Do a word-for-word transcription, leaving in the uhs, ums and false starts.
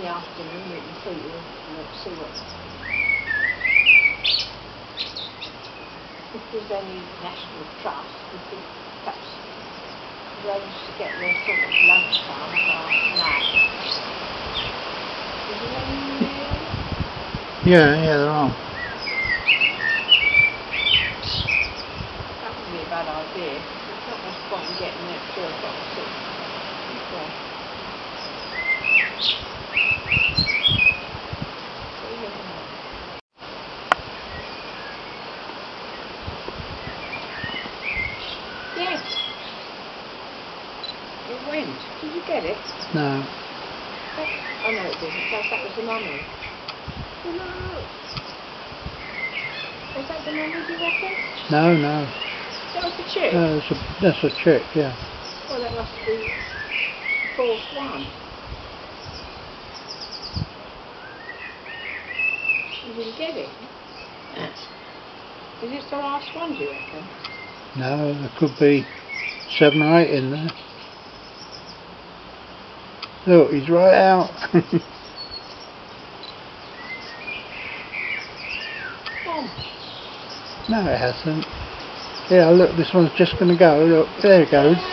the afternoon we can see you and see what. If there's any National Trust, we could perhaps arrange to get there sort of lunchtime about now. Is there any there? Yeah, yeah, there are. That would be a bad idea. It's not much point in getting there at two o'clock or six. Okay. Yes. It went. Did you get it? No. That, oh no, it didn't. That, that was the mummy. Oh no. Was that the mummy, do you reckon? No, no. That was the chick? No, that's a, that's a chick, yeah. Well, that must be the fourth one. You didn't get it? Is this the last one, do you reckon? No, there could be seven or eight in there. Look, he's right out. Oh. No, it hasn't. Yeah, look, this one's just going to go. Look, there it goes.